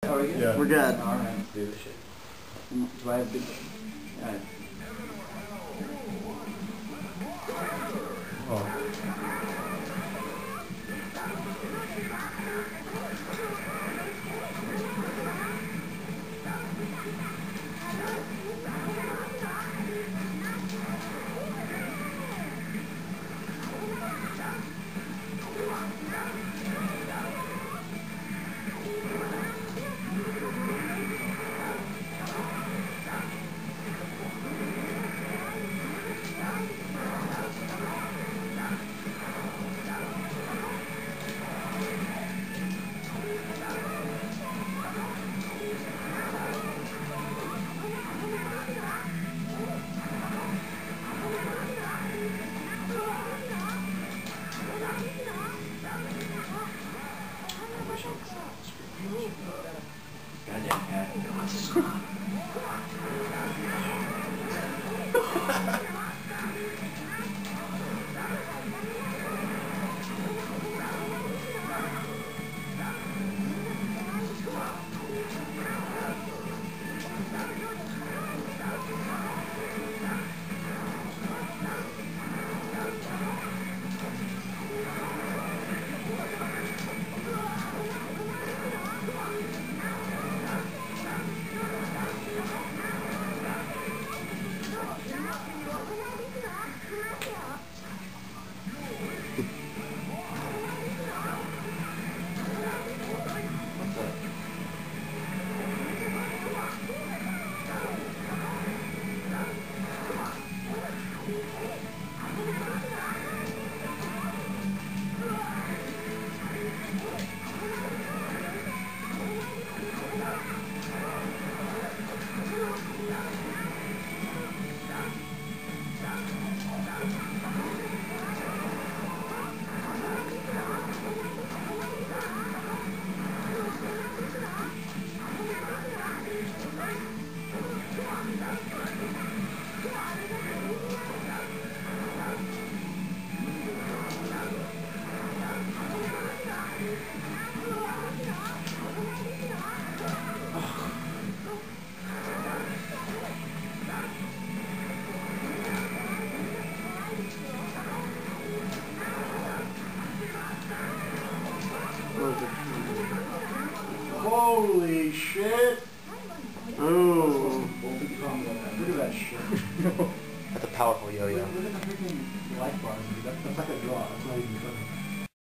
Are we good? Yeah. We're good. Alright, let's do this shit. Do I have big... Alright. Oh. Goddamn cat. Holy shit! Oh. Look at that shit. That's a powerful yo-yo. Look at the freaking light bars. That's like a draw. That's not even funny.